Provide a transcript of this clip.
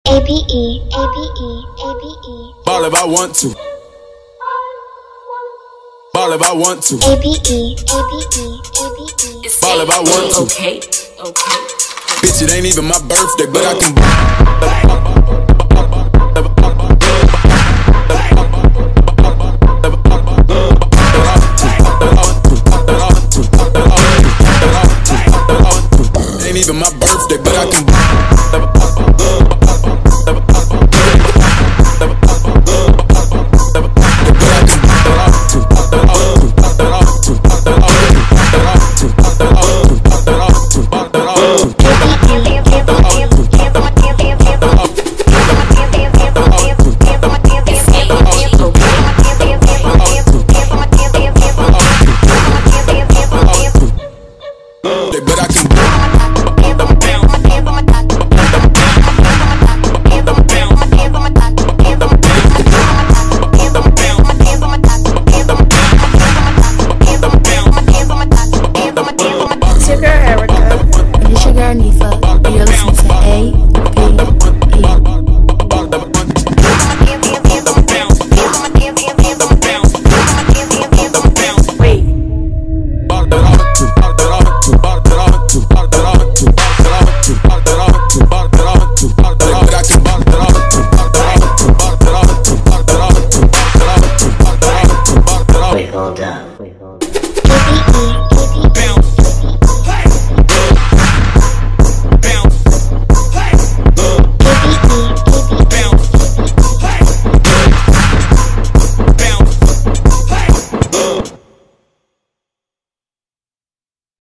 ABE, ABE, ABE. Ball if I want to. Ball if I want to. ABE, ABE, ABE. Ball if I want to. Okay, okay. Bitch, it ain't even my birthday, but I can.